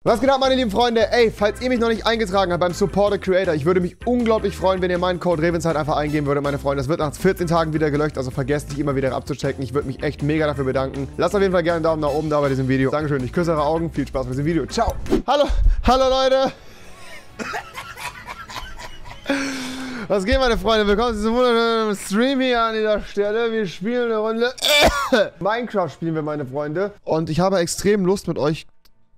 Was geht ab, meine lieben Freunde? Ey, falls ihr mich noch nicht eingetragen habt beim Support a Creator, ich würde mich unglaublich freuen, wenn ihr meinen Code Revenzeit einfach eingeben würdet, meine Freunde. Das wird nach 14 Tagen wieder gelöscht, also vergesst nicht immer wieder abzuchecken. Ich würde mich echt mega dafür bedanken. Lasst auf jeden Fall gerne einen Daumen nach oben da bei diesem Video. Dankeschön, ich küsse eure Augen. Viel Spaß mit diesem Video. Ciao. Hallo Leute. Was geht, meine Freunde? Willkommen zu diesem wunderschönen Stream hier an dieser Stelle. Wir spielen eine Runde Minecraft spielen wir, meine Freunde. Und ich habe extrem Lust mit euch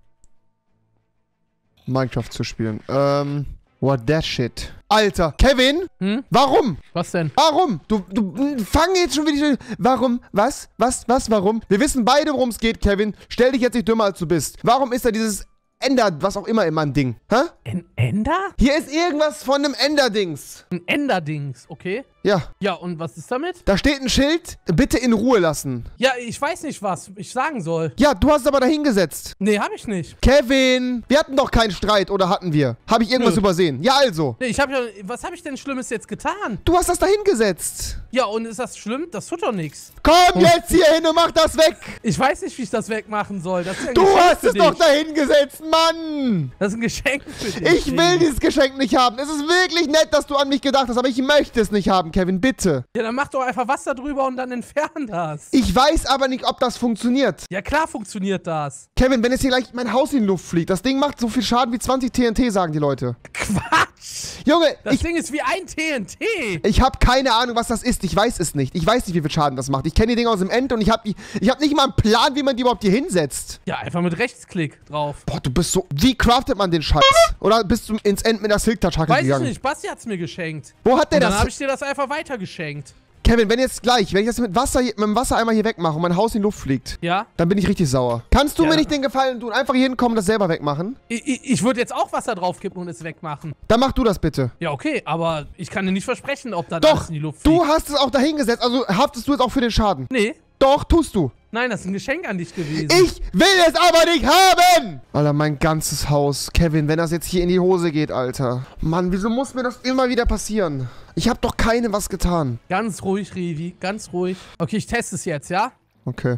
Minecraft zu spielen. What that shit? Alter, Kevin? Warum? Was denn? Warum? Du fang jetzt schon wieder... Warum? Was? Warum? Wir wissen beide, worum es geht, Kevin. Stell dich jetzt nicht dümmer, als du bist. Warum ist da dieses Ender, was auch immer ein Ding? Hä? Ein Ender? Hier ist irgendwas von einem Ender-Dings. Ein Ender-Dings, okay. Ja. Ja, und was ist damit? Da steht ein Schild, bitte in Ruhe lassen. Ja, ich weiß nicht, was ich sagen soll. Ja, du hast es aber da hingesetzt. Nee, hab ich nicht. Kevin, wir hatten doch keinen Streit, oder hatten wir? Habe ich irgendwas übersehen? Ja, also. Nee, was habe ich denn Schlimmes jetzt getan? Du hast das da hingesetzt. Ja, und ist das schlimm? Das tut doch nichts. Komm jetzt hier hin und mach das weg. Ich weiß nicht, wie ich das wegmachen soll. Das ist ja ein Du Geschenk hast für es dich. doch da hingesetzt, Mann. Das ist ein Geschenk für dich. Ich will dieses Geschenk nicht haben. Es ist wirklich nett, dass du an mich gedacht hast, aber ich möchte es nicht haben, Kevin, bitte. Ja, dann mach doch einfach Wasser drüber und dann entfern das. Ich weiß aber nicht, ob das funktioniert. Ja, klar funktioniert das. Kevin, wenn jetzt hier gleich mein Haus in die Luft fliegt, das Ding macht so viel Schaden wie 20 TNT, sagen die Leute. Quatsch. Junge, Das Ding ist wie ein TNT. ich habe keine Ahnung, was das ist. Ich weiß es nicht. Ich weiß nicht, wie viel Schaden das macht. Ich kenne die Dinger aus dem End und ich hab nicht mal einen Plan, wie man die überhaupt hier hinsetzt. Ja, einfach mit Rechtsklick drauf. Boah, du bist so... Wie craftet man den Scheiß? Oder bist du ins End mit der Silk-Touch-Hacke Weiß gegangen? ich nicht. Basti hat's mir geschenkt. Wo hat der Und dann das? habe ich dir das einfach weitergeschenkt. Kevin, wenn ich das mit dem Wassereimer hier wegmache und mein Haus in die Luft fliegt, Ja? dann bin ich richtig sauer. Kannst du Ja. mir nicht den Gefallen tun, einfach hier hinkommen und das selber wegmachen? Ich würde jetzt auch Wasser draufkippen und es wegmachen. Dann mach du das bitte. Ja, okay, aber ich kann dir nicht versprechen, ob da Doch, alles in die Luft fliegt. du hast es auch dahingesetzt, also haftest du jetzt auch für den Schaden. Nee, Doch, tust du. nein, das ist ein Geschenk an dich gewesen. Ich will es aber nicht haben! Alter, mein ganzes Haus. Kevin, wenn das jetzt hier in die Hose geht, Alter. Mann, wieso muss mir das immer wieder passieren? Ich hab doch keinem was getan. Ganz ruhig, Revi, ganz ruhig. Okay, ich teste es jetzt, ja? Okay.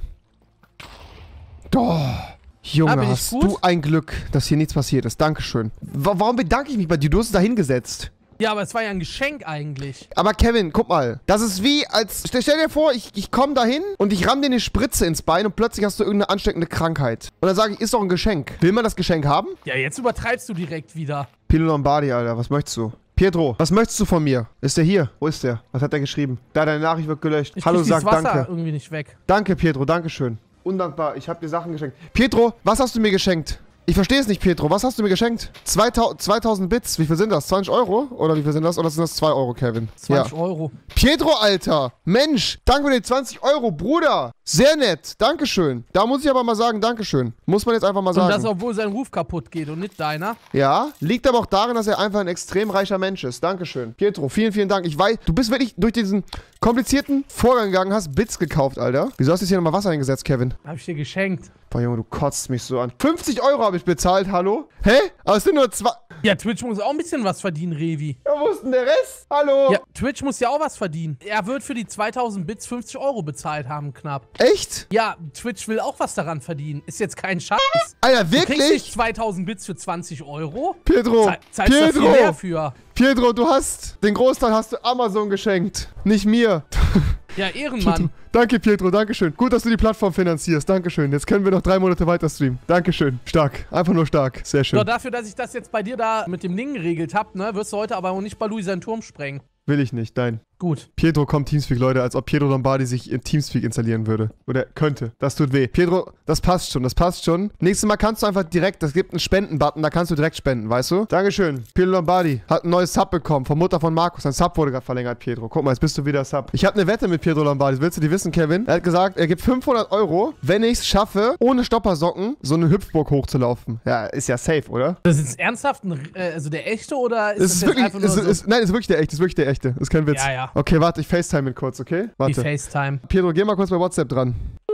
Doch. Junge, bin ich hast gut? du ein Glück, dass hier nichts passiert ist. Dankeschön. Warum bedanke ich mich bei dir? Du hast es da hingesetzt. Ja, aber es war ja ein Geschenk eigentlich. Aber Kevin, guck mal. Das ist wie, als... Stell dir vor, ich komme da hin und ich ramm dir eine Spritze ins Bein und plötzlich hast du irgendeine ansteckende Krankheit. Und dann sage ich, ist doch ein Geschenk. Will man das Geschenk haben? Ja, jetzt übertreibst du direkt wieder. Pilo Lombardi, Alter, was möchtest du? Pietro, was möchtest du von mir? Ist der hier? Wo ist der? Was hat er geschrieben? Da, deine Nachricht wird gelöscht. Ich Hallo, krieg sag dieses Wasser danke. irgendwie nicht weg. Danke, Pietro, dankeschön. Undankbar, ich habe dir Sachen geschenkt. Pietro, was hast du mir geschenkt? Ich verstehe es nicht, Pietro. Was hast du mir geschenkt? 2000 Bits. Wie viel sind das? 20 Euro? Oder wie viel sind das? Oder sind das 2 Euro, Kevin? 20 Euro. Pietro, Alter. Mensch, danke für die 20 Euro, Bruder. Sehr nett. Dankeschön. Da muss ich aber mal sagen, Dankeschön. Muss man jetzt einfach mal Und sagen. das, obwohl sein Ruf kaputt geht und nicht deiner. Ja, liegt aber auch darin, dass er einfach ein extrem reicher Mensch ist. Dankeschön. Pietro, vielen, vielen Dank. Ich weiß, du bist wirklich durch diesen komplizierten Vorgang gegangen, hast Bits gekauft, Alter. Wieso hast du jetzt hier nochmal Wasser eingesetzt, Kevin? Hab ich dir geschenkt. Boah, Junge, du kotzt mich so an. 50 Euro habe ich bezahlt, hallo? Hä? Aber es sind nur 2... Ja, Twitch muss auch ein bisschen was verdienen, Revi. Ja, wo ist denn der Rest? Hallo? Ja, Twitch muss ja auch was verdienen. Er wird für die 2000 Bits 50 Euro bezahlt haben, knapp. Echt? Ja, Twitch will auch was daran verdienen. Ist jetzt kein Scheiß. Alter, Du kriegst wirklich? nicht 2000 Bits für 20 Euro. Pietro, Zahlst du viel mehr für. Pietro, du hast... Den Großteil hast du Amazon geschenkt. Nicht mir. Ja, Ehrenmann. Danke, Pietro, dankeschön. Gut, dass du die Plattform finanzierst. Dankeschön. Jetzt können wir noch 3 Monate weiter streamen. Dankeschön. Stark. Einfach nur stark. Sehr schön. Nur dafür, dass ich das jetzt bei dir da mit dem Ding geregelt habe, ne, wirst du heute aber auch nicht bei Louis seinen Turm sprengen. Will ich nicht, nein. Gut. Pietro kommt Teamspeak, Leute, als ob Pietro Lombardi sich in Teamspeak installieren würde. Oder könnte. Das tut weh. Pietro, das passt schon, das passt schon. Nächstes Mal kannst du einfach direkt, es gibt einen Spenden-Button, da kannst du direkt spenden, weißt du? Dankeschön. Pietro Lombardi hat ein neues Sub bekommen, von Mutter von Markus. Sein Sub wurde gerade verlängert, Pietro. Guck mal, jetzt bist du wieder Sub. Ich habe eine Wette mit Pietro Lombardi, willst du die wissen, Kevin? Er hat gesagt, er gibt 500 Euro, wenn ich es schaffe, ohne Stoppersocken so eine Hüpfburg hochzulaufen. Ja, ist ja safe, oder? Das ist ernsthaft also der echte oder ist das jetzt wirklich, einfach nur so? nein, ist wirklich der echte, ist wirklich der echte. Ist kein Witz. Ja, ja. Okay, warte, ich FaceTime ihn kurz, okay? Die Warte. FaceTime. Pietro, geh mal kurz bei WhatsApp dran.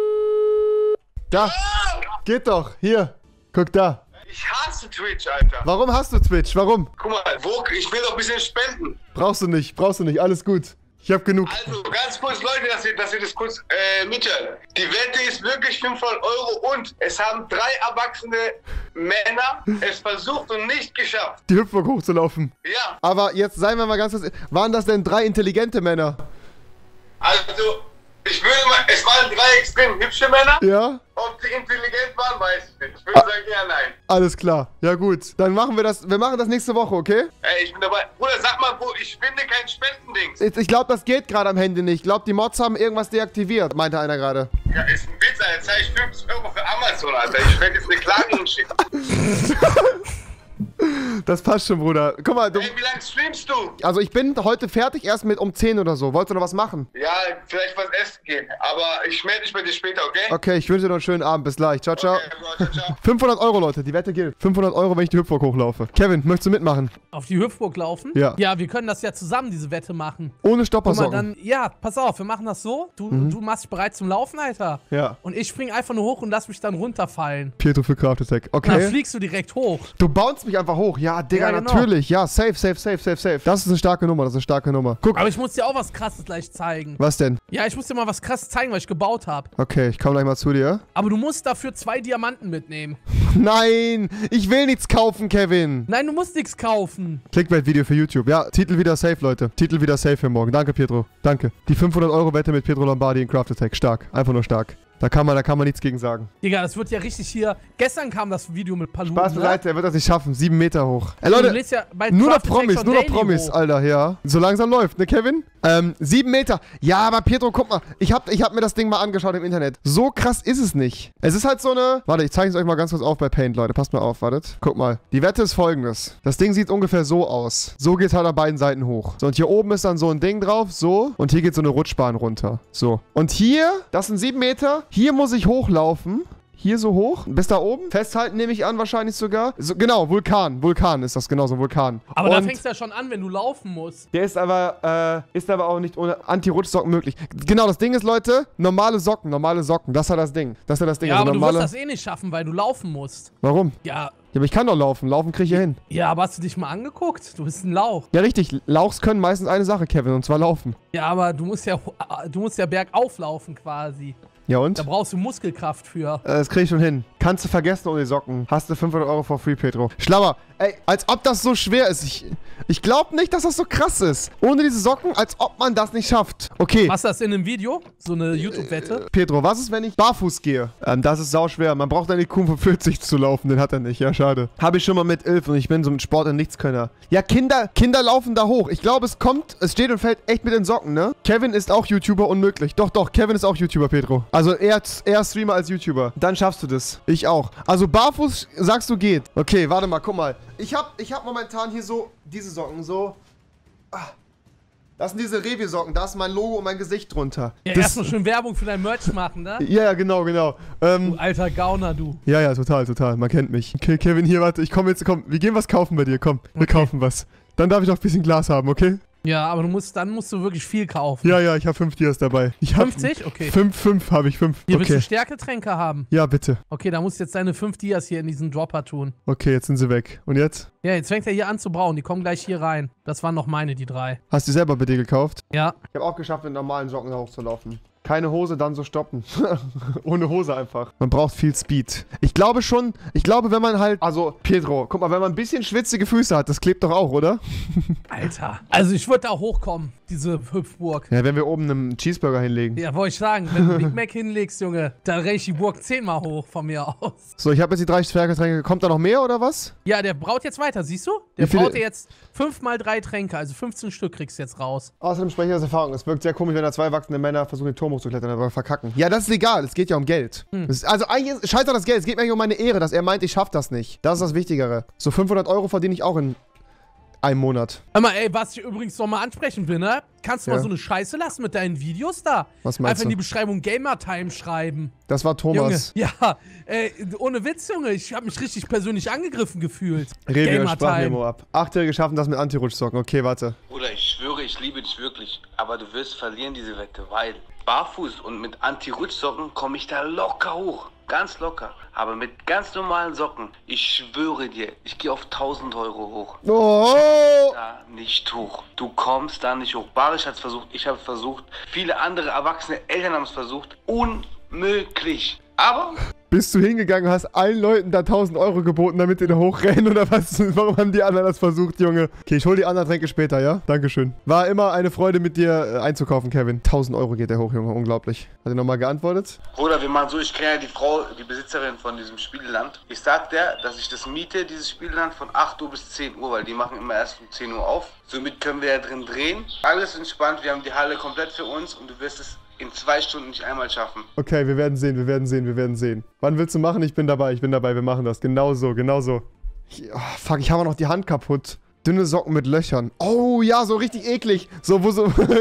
Da. Geht doch. Hier. Guck da. Ich hasse Twitch, Alter. Warum hast du Twitch? Warum? Guck mal, ich will doch ein bisschen spenden. Brauchst du nicht. Alles gut. Ich hab genug. Also, ganz kurz, Leute, dass ihr das kurz mithört. Die Wette ist wirklich 500 € und es haben 3 erwachsene Männer es versucht und nicht geschafft. Die Hüpfburg hochzulaufen. Ja. Aber jetzt seien wir mal ganz kurz. Waren das denn 3 intelligente Männer? Also, ich würde mal, es waren 3 extrem hübsche Männer. Ja? Ob sie intelligent waren, weiß ich nicht. Ich würde sagen, ja, nein. Alles klar. Ja gut. Dann machen wir das. Wir machen das nächste Woche, okay? Ey, ich bin dabei. Bruder, sag mal, wo, ich finde kein Spendendings. Ich glaube, das geht gerade am Handy nicht. Ich glaube, die Mods haben irgendwas deaktiviert, meinte einer gerade. Ja, ist ein Witz, Alter. Jetzt zahle ich 50 € für Amazon, Alter. Ich werde jetzt eine Klage hinschicken. Das passt schon, Bruder. Guck mal, du... Ey, wie lange streamst du? Also ich bin heute fertig, erst mit um 10 oder so. Wolltest du noch was machen? Ja, vielleicht was essen gehen. Aber ich melde mich bei dir später, okay? Okay, ich wünsche dir noch einen schönen Abend. Bis gleich. Ciao, ciao. Okay, ciao, ciao. 500 €, Leute. Die Wette gilt. 500 €, wenn ich die Hüpfburg hochlaufe. Kevin, möchtest du mitmachen? Auf die Hüpfburg laufen? Ja. Ja, wir können das ja zusammen, diese Wette machen. Ohne Guck mal, Stoppersocken. dann, ja, pass auf, wir machen das so. Du machst dich bereit zum Laufen, Alter. Ja. Und ich spring einfach nur hoch und lass mich dann runterfallen. Pietro für Craft Attack. Und dann Okay. fliegst du direkt hoch. Du bounce mich einfach hoch. Ja, Digga, Ja, genau. natürlich. Ja, safe, safe, safe, safe, safe. Das ist eine starke Nummer. Das ist eine starke Nummer. Guck. Aber ich muss dir auch was Krasses gleich zeigen. Was denn? Ja, ich muss dir mal was Krasses zeigen, was ich gebaut habe. Okay, ich komme gleich mal zu dir. Aber du musst dafür 2 Diamanten mitnehmen. Nein, ich will nichts kaufen, Kevin. Nein, du musst nichts kaufen. Clickbait-Video für YouTube. Ja, Titel wieder safe, Leute. Titel wieder safe für morgen. Danke, Pietro. Danke. Die 500 € Wette mit Pietro Lombardi in Craft Attack. Stark. Einfach nur stark. Da kann man nichts gegen sagen. Digga, das wird ja richtig hier. Gestern kam das Video mit Paluten. Spaß beiseite, er wird das nicht schaffen. 7 Meter hoch. Ey, Du Leute, lädst ja bei nur noch Craft Attack Promis, schon nur noch Daily Promis, hoch. Alter, ja. So langsam läuft, ne, Kevin? 7 Meter. Ja, aber Pietro, guck mal. Ich hab mir das Ding mal angeschaut im Internet. So krass ist es nicht. Es ist halt so eine... Warte, ich zeige es euch mal ganz kurz auf bei Paint, Leute. Passt mal auf, wartet. Guck mal. Die Wette ist folgendes. Das Ding sieht ungefähr so aus. So geht's halt an beiden Seiten hoch. So, und hier oben ist dann so ein Ding drauf, so. Und hier geht so eine Rutschbahn runter. So. Und hier, das sind 7 Meter. Hier muss ich hochlaufen. Hier so hoch, bis da oben. Festhalten nehme ich an, wahrscheinlich sogar. So, genau, Vulkan. Vulkan ist das, genau so ein Vulkan. Aber da Und fängst du ja schon an, wenn du laufen musst. der ist aber auch nicht ohne Anti-Rutschsocken möglich. Genau, das Ding ist, Leute, normale Socken. Das ist ja das Ding. Das ist ja das Ding. Ja, also aber normale... du wirst das eh nicht schaffen, weil du laufen musst. Warum? Ja, Ja, aber ich kann doch laufen. Laufen kriege ich hier hin. ja, aber hast du dich mal angeguckt? Du bist ein Lauch. Ja, richtig. Lauchs können meistens eine Sache, Kevin, und zwar laufen. Ja, aber du musst ja bergauf laufen quasi. Ja und? Da brauchst du Muskelkraft für. Das krieg ich schon hin. Kannst du vergessen ohne die Socken. Hast du 500 € for free, Petro. Schlauer. Ey, als ob das so schwer ist. Ich glaube nicht, dass das so krass ist. Ohne diese Socken, als ob man das nicht schafft. Okay. Machst du das in einem Video? So eine YouTube-Wette? Petro, was ist, wenn ich barfuß gehe? Das ist sauschwer. Man braucht einen IQ von 40 zu laufen. Den hat er nicht. Ja, schade. Habe ich schon mal mit 11 und ich bin so mit Sport ein Nichtskönner. Ja, Kinder laufen da hoch. Ich glaube, es steht und fällt echt mit den Socken, ne? Kevin ist auch YouTuber, unmöglich. Doch, Kevin ist auch YouTuber, Petro. Also eher Streamer als YouTuber. Dann schaffst du das. Ich auch. Also barfuß, sagst du, geht. Okay, warte mal, guck mal. Ich hab momentan hier so diese Socken, so... Das sind diese Revi-Socken, da ist mein Logo und mein Gesicht drunter. Ja, Das- erstmal schön Werbung für dein Merch machen, ne? Ja, genau. Du alter Gauner, du. Ja, total. Man kennt mich. Okay, Kevin, hier, warte, komm, wir gehen was kaufen bei dir, komm. Wir Okay. kaufen was. Dann darf ich noch ein bisschen Glas haben, okay? Ja, aber dann musst du wirklich viel kaufen. Ja, ich habe 5 Dias dabei. Ich hab 50? Okay. 5 habe ich, 5. Hier willst du Okay. Stärketränke haben. Ja, bitte. Okay, da musst du jetzt deine 5 Dias hier in diesen Dropper tun. Okay, jetzt sind sie weg. Und jetzt? Ja, jetzt fängt er hier an zu brauen. Die kommen gleich hier rein. Das waren noch meine, die 3. Hast du selber bei dir gekauft? Ja. Ich habe auch geschafft, mit normalen Socken da hochzulaufen. Keine Hose, dann so stoppen. Ohne Hose einfach. Man braucht viel Speed. Ich glaube, wenn man halt... Also, Pedro, guck mal, wenn man ein bisschen schwitzige Füße hat, das klebt doch auch, oder? Alter. Also ich würde da hochkommen, diese Hüpfburg. Ja, wenn wir oben einen Cheeseburger hinlegen. Ja, wollte ich sagen, wenn du Big Mac hinlegst, Junge, dann renn ich die Burg 10-mal hoch von mir aus. So, ich habe jetzt die 3 Stärketränke. Kommt da noch mehr, oder was? Ja, der braut jetzt weiter, siehst du? Der Wie viele- braut dir jetzt 5 mal 3 Tränke, also 15 Stück kriegst du jetzt raus. Außerdem spreche ich aus Erfahrung. Es wirkt sehr komisch, wenn da 2 erwachsene Männer versuchen, den Turm hochzuklettern, aber verkacken. Ja, das ist egal. Es geht ja um Geld. Also eigentlich scheiß auf das Geld. Es geht mir eigentlich um meine Ehre, dass er meint, ich schaff das nicht. Das ist das Wichtigere. So 500 € verdiene ich auch in einem Monat. Hör mal, ey, was ich übrigens noch mal ansprechen will, ne? Kannst du Ja. mal so eine Scheiße lassen mit deinen Videos da? Was meinst Einfach in du? die Beschreibung Gamertime schreiben. Das war Thomas. Junge, ja, ohne Witz, Junge, ich habe mich richtig persönlich angegriffen gefühlt. Rede Sprachmemo ab. 8-Jährige schaffen das mit Anti-Rutschsocken. Okay, warte. Bruder, ich schwöre, ich liebe dich wirklich. Aber du wirst verlieren diese Wette, weil barfuß und mit Anti-Rutschsocken komme ich da locker hoch. ganz locker. Aber mit ganz normalen Socken, ich schwöre dir, ich gehe auf 1000 Euro hoch. Oh! Da nicht hoch. Du kommst da nicht hoch. Barisch hat es versucht, ich habe es versucht. Viele andere erwachsene Eltern haben es versucht. Unmöglich. Aber... Bist du hingegangen und hast allen Leuten da 1000 Euro geboten, damit die da hochrennen oder was? Warum haben die anderen das versucht, Junge? Okay, ich hol die anderen Tränke später, ja? Dankeschön. War immer eine Freude mit dir einzukaufen, Kevin. 1000 Euro geht der hoch, Junge. Unglaublich. Hat er nochmal geantwortet? Bruder, wir machen so, ich kenne ja die Frau, die Besitzerin von diesem Spielland. Ich sag der, dass ich das miete, dieses Spielland, von 8 Uhr bis 10 Uhr, weil die machen immer erst um 10 Uhr auf. Somit können wir ja drin drehen. Alles entspannt, wir haben die Halle komplett für uns und du wirst es in 2 Stunden nicht einmal schaffen. Okay, wir werden sehen, wir werden sehen, wir werden sehen. Wann willst du machen? Ich bin dabei, wir machen das. Genau so, genau so. Fuck, ich habe noch die Hand kaputt. Dünne Socken mit Löchern. Oh ja, so richtig eklig. So, wo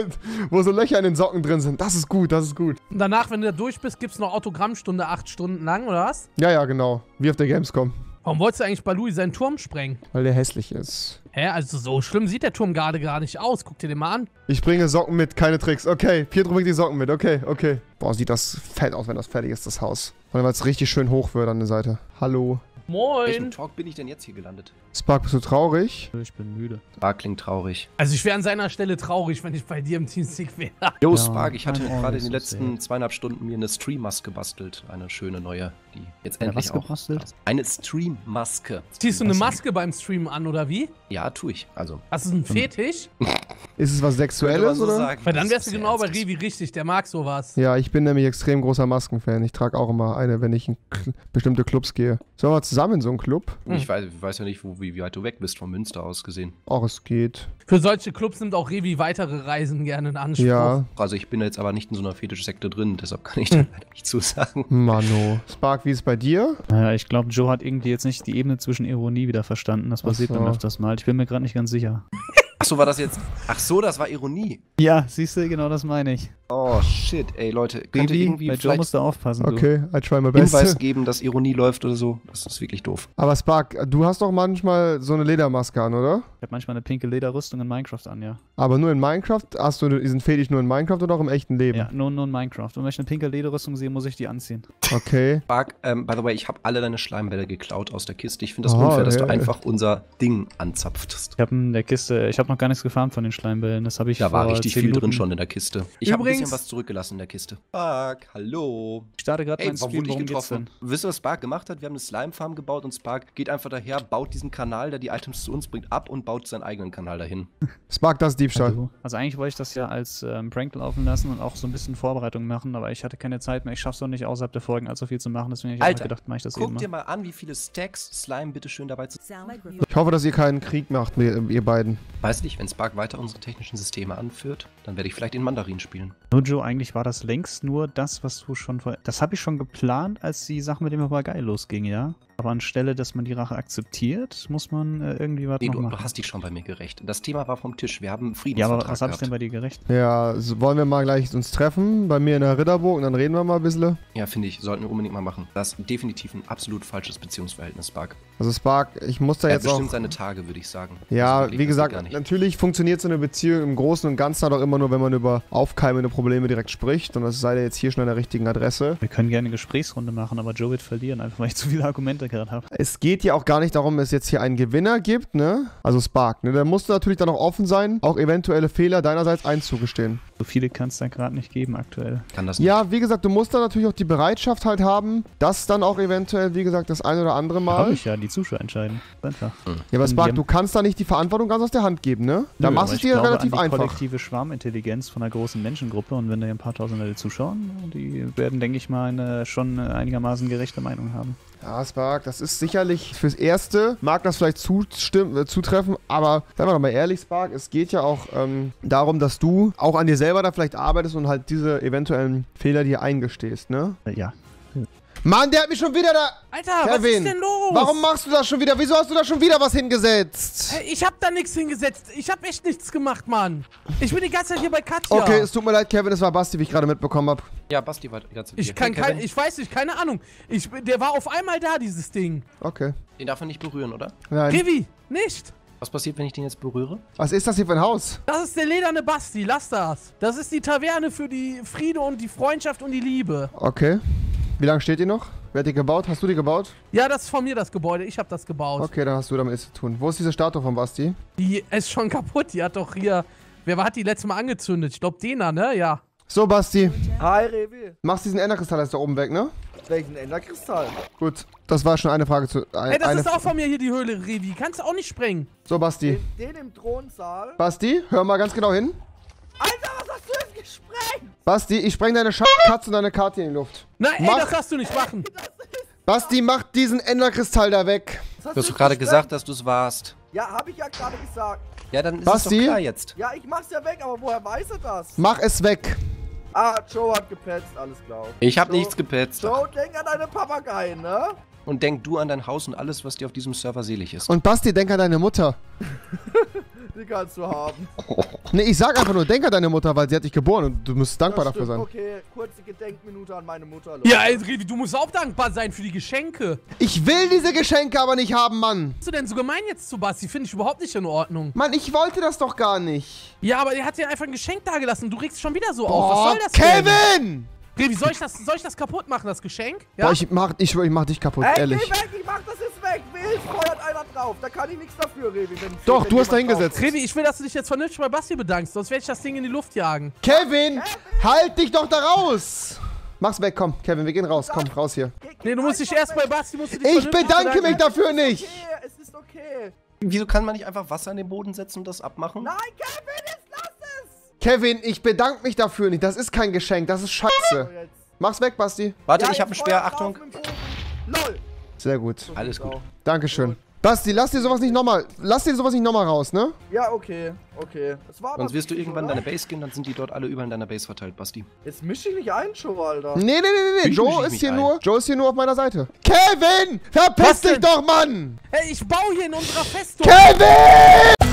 so Löcher in den Socken drin sind. Das ist gut, das ist gut. Und danach, wenn du da durch bist, gibt's noch Autogrammstunde 8 Stunden lang, oder was? Ja, ja, genau. Wie auf der Gamescom. Warum wolltest du eigentlich Balui seinen Turm sprengen? Weil der hässlich ist. Hä, also so schlimm sieht der Turm gerade gar nicht aus. Guck dir den mal an. Ich bringe Socken mit, keine Tricks. Okay, Pietro bringt die Socken mit. Okay, okay. Boah, sieht das fett aus, wenn das fertig ist, das Haus. Vor allem, weil es richtig schön hoch wird an der Seite. Hallo. Moin. Welchen Talk bin ich denn jetzt hier gelandet? Spark, bist du traurig? Ich bin müde. Spark klingt traurig. Also ich wäre an seiner Stelle traurig, wenn ich bei dir im Teamspeak wäre. Jo, Ja, Spark, ich hatte mein Ohr gerade in ist den so letzten 2,5 Stunden mir eine Stream-Maske gebastelt. Eine schöne neue, die jetzt endlich was auch... gebastelt? Eine Stream-Maske. Ziehst du eine Maske beim Streamen an, oder wie? Ja, tue ich. Also... Hast du einen Fetisch? Ist es was Sexuelles, oder? Weil dann wärst du genau bei Revi richtig, der mag sowas. Ja, ich bin nämlich extrem großer Maskenfan. Ich trage auch immer eine, wenn ich in bestimmte Clubs gehe. Sollen wir zusammen in so einen Club? Ich weiß ja nicht, wie weit du weg bist vom Münster aus gesehen. Ach, es geht. Für solche Clubs nimmt auch Revi weitere Reisen gerne in Anspruch. Ja. Also ich bin jetzt aber nicht in so einer Fetischsekte drin, deshalb kann ich da leider nicht zusagen. Mano. Spark, wie ist es bei dir? Naja, ich glaube, Joe hat irgendwie jetzt nicht die Ebene zwischen Ironie wieder verstanden. Das passiert Ach so. dann öfters mal. Ich bin mir gerade nicht ganz sicher. Achso, war das jetzt... Ach so, das war Ironie. Ja, siehst du, genau das meine ich. Oh, shit. Ey, Leute, könnt ihr irgendwie Bei Joe vielleicht musst du aufpassen, du. Okay, I try my best. Hinweis geben, dass Ironie läuft oder so? Das ist wirklich doof. Aber Spark, du hast doch manchmal so eine Ledermaske an, oder? Ich habe manchmal eine pinke Lederrüstung in Minecraft an, ja. Aber nur in Minecraft? Hast du diesen Fetisch nur in Minecraft oder auch im echten Leben? Ja, nur in Minecraft. Und wenn ich eine pinke Lederrüstung sehe, muss ich die anziehen. Okay. Spark, by the way, ich habe alle deine Schleimbälle geklaut aus der Kiste. Ich finde das Oh, unfair, dass du ja. einfach unser Ding anzapftest. Ich habe in der Kiste, ich habe noch gar nichts gefarmt von den Schleimbällen. Das habe ich Da war vor richtig 10 viel drin Minuten. schon in der Kiste. Ich habe ein Übrigens- bisschen was zurückgelassen in der Kiste. Spark, hallo. Ich starte gerade Ey, meinen warum Stream, wurde ich worum geht's getroffen? denn? Wisst ihr, was Spark gemacht hat? Wir haben eine Slime-Farm gebaut und Spark geht einfach daher, baut diesen Kanal, der die Items zu uns bringt, ab und baut seinen eigenen Kanal dahin. Spark, das ist Diebstahl. Also eigentlich wollte ich das ja als Prank laufen lassen und auch so ein bisschen Vorbereitung machen, aber ich hatte keine Zeit mehr. Ich schaff's doch nicht, außerhalb der Folgen allzu viel zu machen, deswegen habe ich einfach gedacht, mache ich das eben Guck dir mal. mal an, wie viele Stacks Slime bitteschön dabei zu... Ich hoffe, dass ihr keinen Krieg macht, ihr beiden. Weiß nicht, wenn Spark weiter unsere technischen Systeme anführt, dann werde ich vielleicht in Mandarin spielen. Nur Joe, eigentlich war das längst nur das, was du schon vorher... Das habe ich schon geplant, als die Sache mit dem Papagei losging, ja? Aber anstelle, dass man die Rache akzeptiert, muss man irgendwie was Nee, noch du machen. hast dich schon bei mir gerecht. Das Thema war vom Tisch. Wir haben einen Ja, Friedensvertrag aber was habe ich denn gehabt. bei dir gerecht? Ja, wollen wir mal gleich uns treffen bei mir in der Ritterburg und dann reden wir mal ein bisschen. Ja, finde ich, sollten wir unbedingt mal machen. Das ist definitiv ein absolut falsches Beziehungsverhältnis, Spark. Also Spark, ich muss da Er hat jetzt auch... bestimmt seine Tage, würde ich sagen. Ja, Also wirklich, wie das geht gar gesagt, nicht. natürlich funktioniert so eine Beziehung im Großen und Ganzen halt auch immer nur, wenn man über aufkeimende Probleme direkt spricht. Und das sei ja jetzt hier schon an der richtigen Adresse. Wir können gerne eine Gesprächsrunde machen, aber Joe wird verlieren, einfach weil ich zu viele Argumente gerade habe. Es geht ja auch gar nicht darum, dass es jetzt hier einen Gewinner gibt, ne? Also Spark, ne? Da musst du natürlich dann auch offen sein, auch eventuelle Fehler deinerseits einzugestehen. So viele kann es da gerade nicht geben aktuell. Kann das nicht. Ja, wie gesagt, du musst dann natürlich auch die Bereitschaft halt haben, dass dann auch eventuell, wie gesagt, das ein oder andere Habe Mal... ich ja, die Zuschauer entscheiden. Einfach. Ja, aber Die Spark, haben- du kannst da nicht die Verantwortung ganz aus der Hand geben, ne? Da Nö, machst du aber es ich dir glaube relativ an die einfach. kollektive Schwarmintelligenz von einer großen Menschengruppe und wenn da ein paar tausend Leute zuschauen, die werden, denke ich mal, eine schon einigermaßen gerechte Meinung haben. Ja, Spark, das ist sicherlich fürs Erste, mag das vielleicht zutreffen, aber seien wir doch mal ehrlich, Spark, es geht ja auch darum, dass du auch an dir selber da vielleicht arbeitest und halt diese eventuellen Fehler dir eingestehst, ne? Ja. Mann, der hat mich schon wieder da... Alter, was Kevin, ist denn los? warum machst du das schon wieder? Wieso hast du da schon wieder was hingesetzt? Hey, ich hab da nichts hingesetzt. Ich hab echt nichts gemacht, Mann. Ich bin die ganze Zeit hier bei Katja. Okay, es tut mir leid, Kevin, es war Basti, wie ich gerade mitbekommen habe. Ja, Basti war die ganze Zeit Ich hier. kann Hey, kein, Kevin, ich weiß nicht, keine Ahnung. Der war auf einmal da, dieses Ding. Okay. Den darf man nicht berühren, oder? Nein. Revi, nicht. Was passiert, wenn ich den jetzt berühre? Was ist das hier für ein Haus? Das ist der lederne Basti, lass das. Das ist die Taverne für die Friede und die Freundschaft und die Liebe. Okay. Wie lange steht ihr noch? Wer hat die gebaut? Hast du die gebaut? Ja, das ist von mir das Gebäude. Ich habe das gebaut. Okay, dann hast du damit nichts zu tun. Wo ist diese Statue von Basti? Die ist schon kaputt. Die hat doch hier... Wer hat die letztes Mal angezündet? Ich glaube, Dena, ne? Ja. So, Basti. Hi, Revi. Machst diesen Enderkristall jetzt da oben weg, ne? Welchen Enderkristall? Gut, das war schon eine Frage zu... Ey, das ist auch von mir hier die Höhle, Revi. Kannst du auch nicht sprengen. So, Basti. Den im Thronsaal. Basti, hör mal ganz genau hin. Alter, was hast du jetzt gesprengt? Basti, ich spreng deine Katze und deine Karte in die Luft. Nein, ey, Mach- das darfst du nicht machen. Basti, mach diesen Enderkristall da weg. Was Du hast du doch gerade jetzt gesagt, dass du es warst. Ja, hab ich ja gerade gesagt. Ja, dann ist Basti? es doch klar jetzt. Ja, ich mach's ja weg, aber woher weiß er das? Mach es weg. Ah, Joe hat gepetzt, alles klar. Ich hab Joe- nichts gepetzt. Joe, denk an deine Papageien, ne? Und denk du an dein Haus und alles, was dir auf diesem Server selig ist. Und Basti, denk an deine Mutter. Die kannst du haben. Nee, ich sag einfach nur, denk an deine Mutter, weil sie hat dich geboren und du müsst dankbar Das dafür stimmt. sein. Okay, kurze Gedenkminute an meine Mutter. Ja, ey, Revi, du musst auch dankbar sein für die Geschenke. Ich will diese Geschenke aber nicht haben, Mann. Was bist du denn so gemein jetzt zu Basti? Finde ich überhaupt nicht in Ordnung. Mann, ich wollte das doch gar nicht. Ja, aber er hat dir einfach ein Geschenk dagelassen. Du regst schon wieder so auf. Was Oh, soll das denn? Kevin! Revi, soll ich das kaputt machen, das Geschenk? Ja? Boah, ich mach dich kaputt, Ey, ehrlich. geh weg, ich mach das jetzt weg. Wild feuert einer drauf. Da kann ich nichts dafür, Revi. Doch, wenn du hast da jemand hingesetzt. Revi, ich will, dass du dich jetzt vernünftig bei Basti bedankst, sonst werde ich das Ding in die Luft jagen. Kevin, halt dich doch da raus. Mach's weg, komm, Kevin, wir gehen raus. Komm, raus hier. drauf- Nee, du musst dich einfach erst bei weg. Basti, musst du dich Ich vernünftig bedanke mich bedanken. dafür nicht. Okay, es ist okay. Wieso kann man nicht einfach Wasser in den Boden setzen und das abmachen? Nein, Kevin, jetzt lass es. Kevin, ich bedanke mich dafür nicht. Das ist kein Geschenk, das ist So, Scheiße. jetzt. Mach's weg, Basti. Warte, Ja, ich habe einen jetzt Speer, feuert drauf Achtung. mit dem Bogen. LOL. Sehr gut. So Alles sieht's gut. aus. Dankeschön. Basti, lass dir sowas nicht nochmal raus, ne? Ja, okay, okay. Das war aber Sonst wirst du wichtig, irgendwann in oder? deine Base gehen, dann sind die dort alle überall in deiner Base verteilt, Basti. Jetzt misch dich nicht ein, Joe, Alter. Nee. Ich misch Joe mich ist nicht hier ein. Joe ist hier nur auf meiner Seite. Kevin! Verpiss Was dich denn? doch, Mann! Hey, ich baue hier in unserer Festung. Kevin!